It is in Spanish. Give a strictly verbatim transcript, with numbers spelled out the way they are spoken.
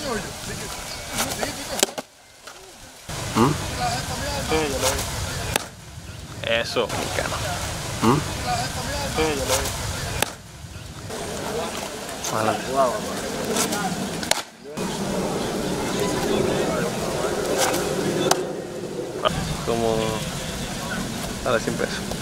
¿Mm? Sí, yo lo vi. Eso, mexicano. ¿Mm? Sí, yo lo vi. Adelante. Como... Dale, cien pesos.